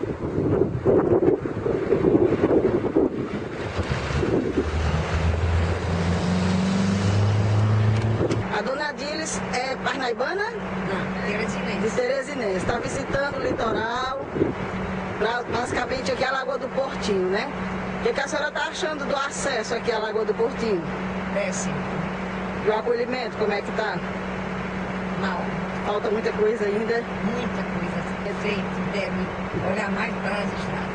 A dona Diles é parnaibana? Não, Teresinense. De Teresinense. Está visitando o litoral, basicamente aqui a Lagoa do Portinho, né? O que a senhora está achando do acesso aqui à Lagoa do Portinho? Péssimo. E o acolhimento, como é que está? Mal. Falta muita coisa ainda? Muita coisa. Prefeito deve olhar mais para as estradas.